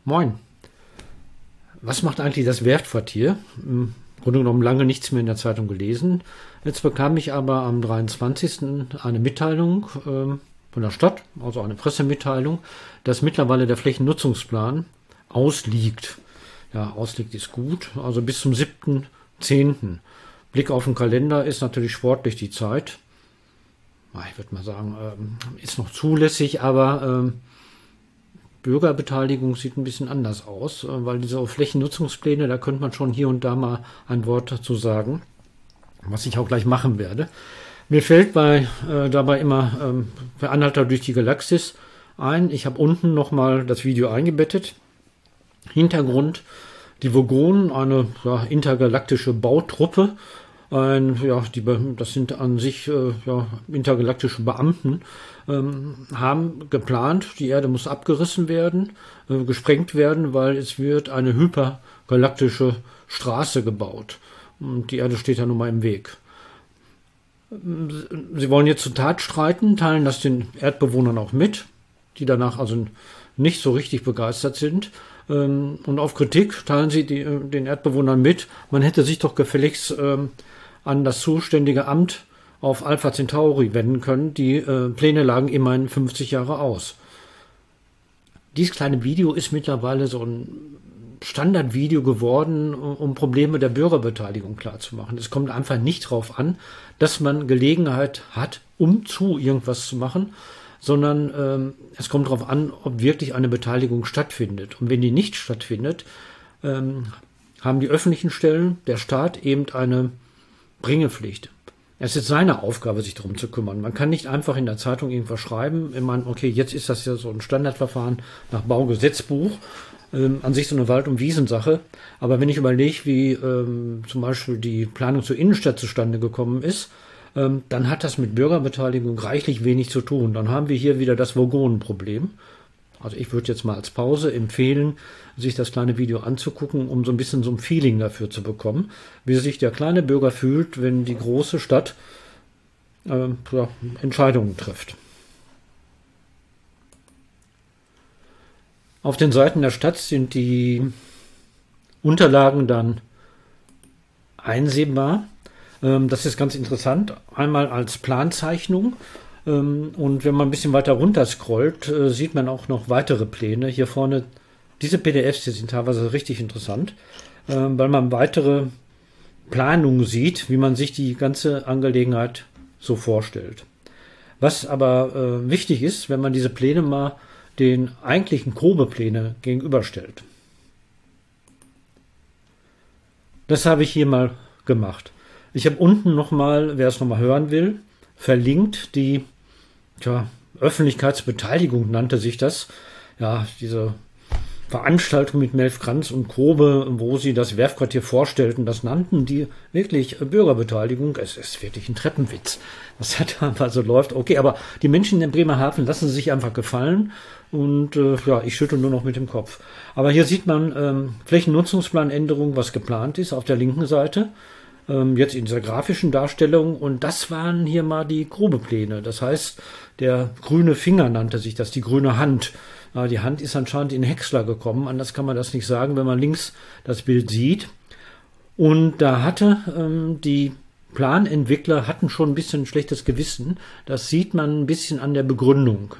Moin. Was macht eigentlich das Werftquartier? Im Grunde genommen lange nichts mehr in der Zeitung gelesen. Jetzt bekam ich aber am 23. eine Mitteilung von der Stadt, also eine Pressemitteilung, dass mittlerweile der Flächennutzungsplan ausliegt. Ja, ausliegt ist gut, also bis zum 7.10. Blick auf den Kalender ist natürlich sportlich die Zeit. Ich würde mal sagen, ist noch zulässig, aber Bürgerbeteiligung sieht ein bisschen anders aus, weil diese Flächennutzungspläne, da könnte man schon hier und da mal ein Wort dazu sagen, was ich auch gleich machen werde. Mir fällt dabei immer der Anhalter durch die Galaxis ein. Ich habe unten nochmal das Video eingebettet. Hintergrund, die Vogonen, eine intergalaktische Bautruppe. Das sind an sich intergalaktische Beamten, haben geplant, die Erde muss abgerissen werden, gesprengt werden, weil es wird eine hypergalaktische Straße gebaut. Und die Erde steht ja nun mal im Weg. Sie wollen jetzt zur Tat streiten, teilen das den Erdbewohnern auch mit, die danach also nicht so richtig begeistert sind. Und auf Kritik teilen sie den Erdbewohnern mit, man hätte sich doch gefälligst an das zuständige Amt auf Alpha Centauri wenden können. Die Pläne lagen immerhin 50 Jahre aus. Dieses kleine Video ist mittlerweile so ein Standardvideo geworden, um Probleme der Bürgerbeteiligung klarzumachen. Es kommt einfach nicht darauf an, dass man Gelegenheit hat, irgendwas zu machen, sondern es kommt darauf an, ob wirklich eine Beteiligung stattfindet. Und wenn die nicht stattfindet, haben die öffentlichen Stellen, der Staat eben eine Bringepflicht. Es ist seine Aufgabe, sich darum zu kümmern. Man kann nicht einfach in der Zeitung irgendwas schreiben. Ich meine, okay, jetzt ist das ja so ein Standardverfahren nach Baugesetzbuch. An sich so eine Wald- und Wiesensache. Aber wenn ich überlege, wie zum Beispiel die Planung zur Innenstadt zustande gekommen ist, dann hat das mit Bürgerbeteiligung reichlich wenig zu tun. Dann haben wir hier wieder das Vogonenproblem. Also ich würde jetzt mal als Pause empfehlen, sich das kleine Video anzugucken, um so ein bisschen so ein Feeling dafür zu bekommen, wie sich der kleine Bürger fühlt, wenn die große Stadt Entscheidungen trifft. Auf den Seiten der Stadt sind die Unterlagen dann einsehbar. Das ist ganz interessant. Einmal als Planzeichnung. Und wenn man ein bisschen weiter runter scrollt, sieht man auch noch weitere Pläne. Hier vorne, diese PDFs, die sind teilweise richtig interessant, weil man weitere Planungen sieht, wie man sich die ganze Angelegenheit so vorstellt. Was aber wichtig ist, wenn man diese Pläne mal den eigentlichen Kobe-Pläne gegenüberstellt. Das habe ich hier mal gemacht. Ich habe unten nochmal, wer es nochmal hören will, verlinkt die Öffentlichkeitsbeteiligung nannte sich das. Ja, diese Veranstaltung mit Melf Kranz und Kobe, wo sie das Werftquartier vorstellten, das nannten die wirklich Bürgerbeteiligung. Es ist wirklich ein Treppenwitz. Das hat also läuft. Okay, aber die Menschen in Bremerhaven lassen sie sich einfach gefallen und ich schüttel nur noch mit dem Kopf. Aber hier sieht man Flächennutzungsplanänderung, was geplant ist auf der linken Seite. Jetzt in dieser grafischen Darstellung, und das waren hier mal die Grobepläne. Das heißt, der grüne Finger nannte sich das, die grüne Hand. Die Hand ist anscheinend in Häcksler gekommen, anders kann man das nicht sagen, wenn man links das Bild sieht. Und da hatte die Planentwickler hatten schon ein bisschen ein schlechtes Gewissen. Das sieht man ein bisschen an der Begründung.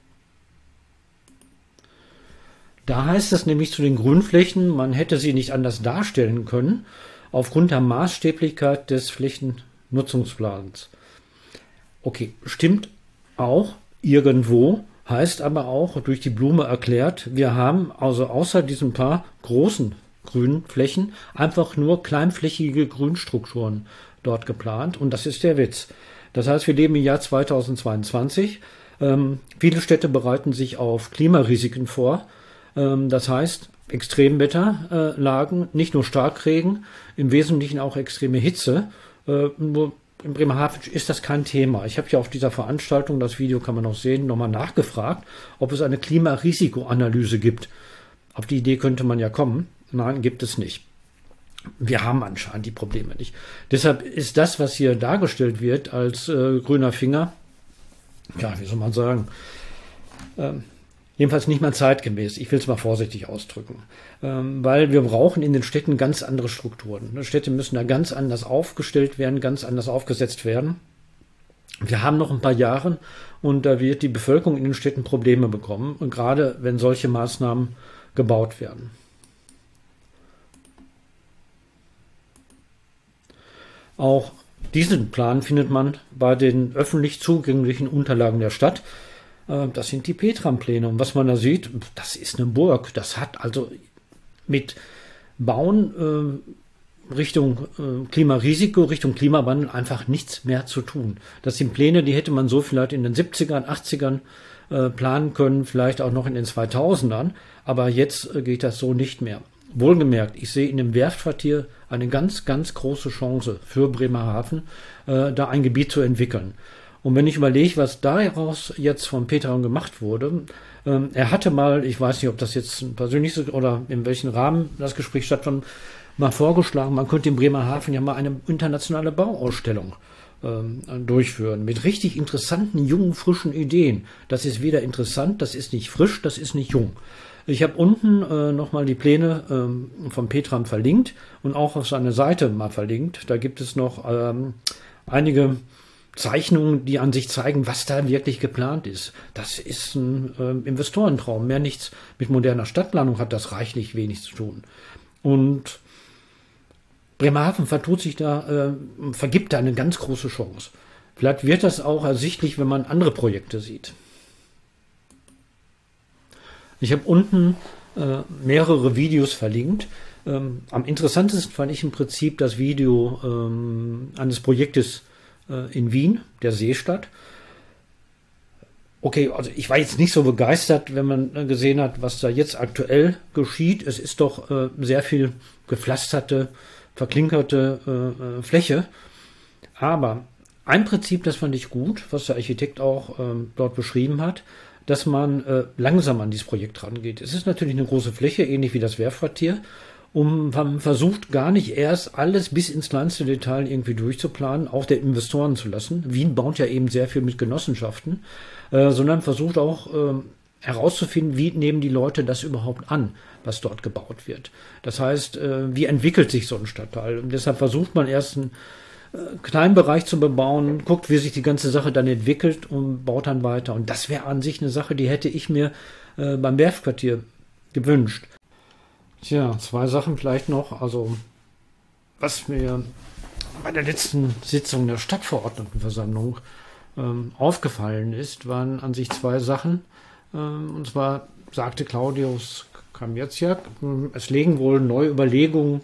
Da heißt es nämlich zu den Grünflächen, man hätte sie nicht anders darstellen können, aufgrund der Maßstäblichkeit des Flächennutzungsplans. Okay, stimmt auch irgendwo, heißt aber auch durch die Blume erklärt, wir haben also außer diesen paar großen grünen Flächen einfach nur kleinflächige Grünstrukturen dort geplant, und das ist der Witz. Das heißt, wir leben im Jahr 2022. Viele Städte bereiten sich auf Klimarisiken vor. Das heißt, Extremwetterlagen, nicht nur Starkregen, im Wesentlichen auch extreme Hitze. Nur in Bremerhaven ist das kein Thema. Ich habe ja auf dieser Veranstaltung, das Video kann man noch sehen, nochmal nachgefragt, ob es eine Klimarisikoanalyse gibt. Auf die Idee könnte man ja kommen. Nein, gibt es nicht. Wir haben anscheinend die Probleme nicht. Deshalb ist das, was hier dargestellt wird als grüner Finger, ja, wie soll man sagen, Jedenfalls nicht mal zeitgemäß. Ich will es mal vorsichtig ausdrücken. Weil wir brauchen in den Städten ganz andere Strukturen. Städte müssen da ganz anders aufgestellt werden, ganz anders aufgesetzt werden. Wir haben noch ein paar Jahre und da wird die Bevölkerung in den Städten Probleme bekommen. Und gerade wenn solche Maßnahmen gebaut werden. Auch diesen Plan findet man bei den öffentlich zugänglichen Unterlagen der Stadt. Das sind die Petram-Pläne. Und was man da sieht, das ist eine Burg. Das hat also mit Bauen Richtung Klimarisiko, Richtung Klimawandel einfach nichts mehr zu tun. Das sind Pläne, die hätte man so vielleicht in den 70ern, 80ern planen können, vielleicht auch noch in den 2000ern. Aber jetzt geht das so nicht mehr. Wohlgemerkt, ich sehe in dem Werftquartier eine ganz, ganz große Chance für Bremerhaven, da ein Gebiet zu entwickeln. Und wenn ich überlege, was daraus jetzt von Petram gemacht wurde, er hatte mal, ich weiß nicht, ob das jetzt persönlich ist oder in welchem Rahmen das Gespräch stattfand, mal vorgeschlagen, man könnte in Bremerhaven ja mal eine internationale Bauausstellung durchführen mit richtig interessanten, jungen, frischen Ideen. Das ist weder interessant, das ist nicht frisch, das ist nicht jung. Ich habe unten nochmal die Pläne von Petram verlinkt und auch auf seine Seite mal verlinkt. Da gibt es noch einige Zeichnungen, die an sich zeigen, was da wirklich geplant ist. Das ist ein Investorentraum, mehr nichts. Mit moderner Stadtplanung hat das reichlich wenig zu tun. Und Bremerhaven vergibt da eine ganz große Chance. Vielleicht wird das auch ersichtlich, wenn man andere Projekte sieht. Ich habe unten mehrere Videos verlinkt. Am interessantesten fand ich im Prinzip das Video eines Projektes in Wien, der Seestadt. Okay, also ich war jetzt nicht so begeistert, wenn man gesehen hat, was da jetzt aktuell geschieht. Es ist doch sehr viel gepflasterte, verklinkerte Fläche. Aber ein Prinzip, das fand ich gut, was der Architekt auch dort beschrieben hat, dass man langsam an dieses Projekt rangeht. Es ist natürlich eine große Fläche, ähnlich wie das Werftquartier. Und man versucht gar nicht erst alles bis ins kleinste Detail irgendwie durchzuplanen, auch der Investoren zu lassen. Wien baut ja eben sehr viel mit Genossenschaften, sondern versucht auch herauszufinden, wie nehmen die Leute das überhaupt an, was dort gebaut wird. Das heißt, wie entwickelt sich so ein Stadtteil? Und deshalb versucht man erst einen kleinen Bereich zu bebauen, guckt, wie sich die ganze Sache dann entwickelt und baut dann weiter. Und das wäre an sich eine Sache, die hätte ich mir beim Werftquartier gewünscht. Tja, zwei Sachen vielleicht noch. Also, was mir bei der letzten Sitzung der Stadtverordnetenversammlung aufgefallen ist, waren an sich zwei Sachen. Und zwar sagte Claudius Kamieciak, es legen wohl neue Überlegungen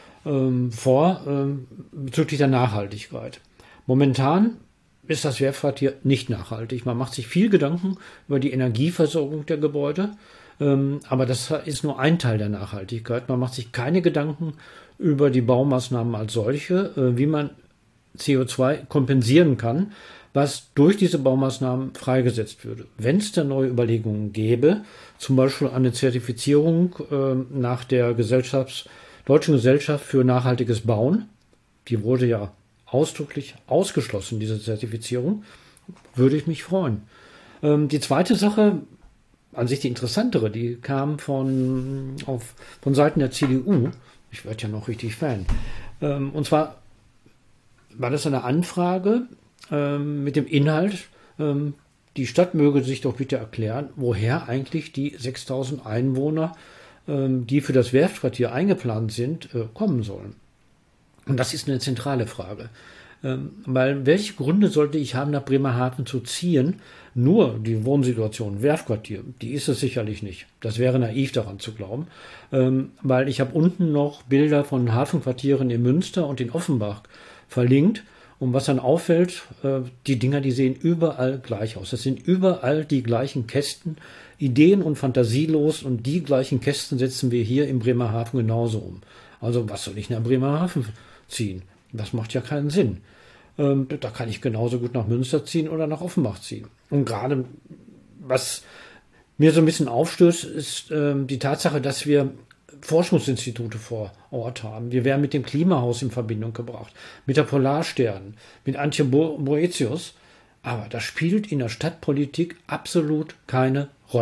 vor bezüglich der Nachhaltigkeit. Momentan ist das Werftquartier nicht nachhaltig. Man macht sich viel Gedanken über die Energieversorgung der Gebäude, aber das ist nur ein Teil der Nachhaltigkeit. Man macht sich keine Gedanken über die Baumaßnahmen als solche, wie man CO2 kompensieren kann, was durch diese Baumaßnahmen freigesetzt würde. Wenn es da neue Überlegungen gäbe, zum Beispiel eine Zertifizierung nach der Deutschen Gesellschaft für nachhaltiges Bauen, die wurde ja ausdrücklich ausgeschlossen, diese Zertifizierung, würde ich mich freuen. Die zweite Sache, an sich die interessantere, die kam von Seiten der CDU. Ich werde ja noch richtig Fan. Und zwar war das eine Anfrage mit dem Inhalt, die Stadt möge sich doch bitte erklären, woher eigentlich die 6000 Einwohner, die für das Werftquartier eingeplant sind, kommen sollen. Und das ist eine zentrale Frage. Weil welche Gründe sollte ich haben, nach Bremerhaven zu ziehen? Nur die Wohnsituation, Werftquartier, die ist es sicherlich nicht. Das wäre naiv daran zu glauben. Weil ich habe unten noch Bilder von Hafenquartieren in Münster und in Offenbach verlinkt. Und was dann auffällt, die Dinger, die sehen überall gleich aus. Das sind überall die gleichen Kästen, ideen- und fantasielos. Und die gleichen Kästen setzen wir hier in Bremerhaven genauso um. Also was soll ich nach Bremerhaven ziehen? Das macht ja keinen Sinn. Da kann ich genauso gut nach Münster ziehen oder nach Offenbach ziehen. Und gerade was mir so ein bisschen aufstößt, ist die Tatsache, dass wir Forschungsinstitute vor Ort haben. Wir werden mit dem Klimahaus in Verbindung gebracht, mit der Polarstern, mit Antje Boetius. Aber das spielt in der Stadtpolitik absolut keine Rolle.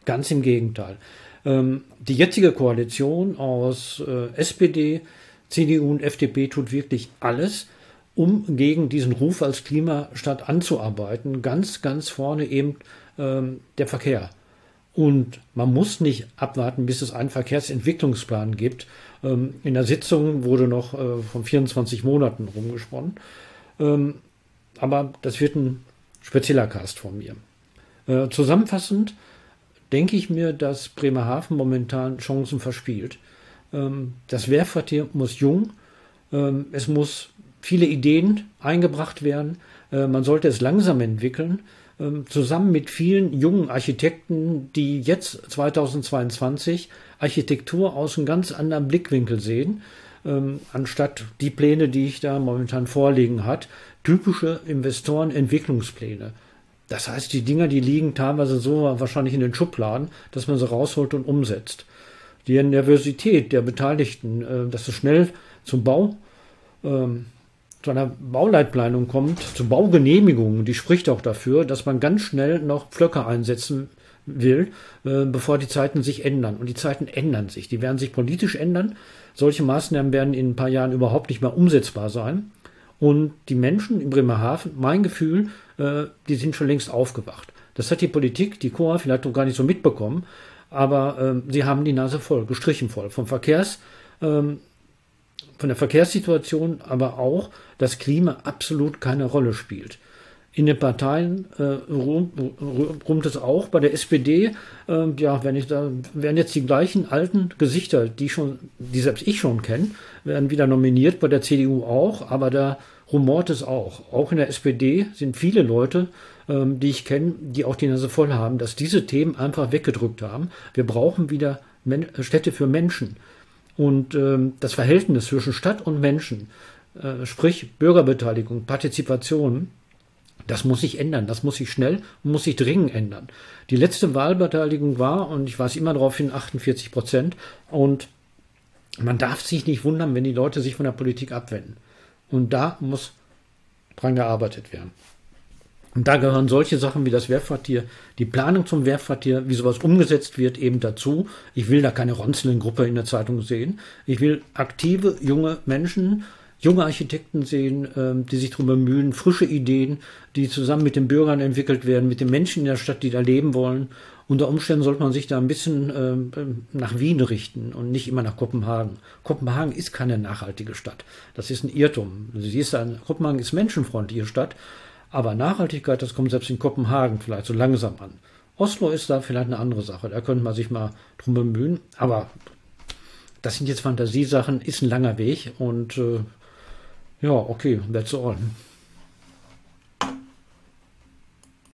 Ganz im Gegenteil. Die jetzige Koalition aus SPD, CDU und FDP tut wirklich alles, um gegen diesen Ruf als Klimastadt anzuarbeiten. Ganz, ganz vorne eben der Verkehr. Und man muss nicht abwarten, bis es einen Verkehrsentwicklungsplan gibt. In der Sitzung wurde noch von 24 Monaten rumgesponnen. Aber das wird ein spezieller Cast von mir. Zusammenfassend denke ich mir, dass Bremerhaven momentan Chancen verspielt. Das Wehrquartier muss jung, es muss viele Ideen eingebracht werden, man sollte es langsam entwickeln, zusammen mit vielen jungen Architekten, die jetzt 2022 Architektur aus einem ganz anderen Blickwinkel sehen, anstatt die Pläne, die ich da momentan vorliegen hat, typische Investorenentwicklungspläne. Das heißt, die Dinger, die liegen teilweise so wahrscheinlich in den Schubladen, dass man sie rausholt und umsetzt. Die Nervosität der Beteiligten, dass es schnell zum Bau, zu einer Bauleitplanung kommt, zu Baugenehmigungen, die spricht auch dafür, dass man ganz schnell noch Pflöcke einsetzen will, bevor die Zeiten sich ändern. Und die Zeiten ändern sich. Die werden sich politisch ändern. Solche Maßnahmen werden in ein paar Jahren überhaupt nicht mehr umsetzbar sein. Und die Menschen in Bremerhaven, mein Gefühl, die sind schon längst aufgewacht. Das hat die Politik, die Chor vielleicht noch gar nicht so mitbekommen, aber sie haben die Nase voll, gestrichen voll. Von der Verkehrssituation, aber auch, dass Klima absolut keine Rolle spielt. In den Parteien rumt es auch. Bei der SPD, werden jetzt die gleichen alten Gesichter, die selbst ich schon kenne, werden wieder nominiert. Bei der CDU auch, aber da rumort es auch. Auch in der SPD sind viele Leute, die ich kenne, die auch die Nase voll haben, dass diese Themen einfach weggedrückt haben. Wir brauchen wieder Städte für Menschen. Und das Verhältnis zwischen Stadt und Menschen, sprich Bürgerbeteiligung, Partizipation, das muss sich ändern, das muss sich schnell und muss sich dringend ändern. Die letzte Wahlbeteiligung war, und ich weise immer darauf hin, 48%. Und man darf sich nicht wundern, wenn die Leute sich von der Politik abwenden. Und da muss dran gearbeitet werden. Und da gehören solche Sachen wie das Wehrquartier, die Planung zum Wehrquartier, wie sowas umgesetzt wird, eben dazu. Ich will da keine Ronzeln-Gruppe in der Zeitung sehen. Ich will aktive, junge Menschen, junge Architekten sehen, die sich darum bemühen, frische Ideen, die zusammen mit den Bürgern entwickelt werden, mit den Menschen in der Stadt, die da leben wollen. Unter Umständen sollte man sich da ein bisschen nach Wien richten und nicht immer nach Kopenhagen. Kopenhagen ist keine nachhaltige Stadt. Das ist ein Irrtum. Du siehst, Kopenhagen ist menschenfreundliche Stadt, aber Nachhaltigkeit, das kommt selbst in Kopenhagen vielleicht so langsam an. Oslo ist da vielleicht eine andere Sache. Da könnte man sich mal drum bemühen. Aber das sind jetzt Fantasiesachen, ist ein langer Weg und ja, okay, that's all.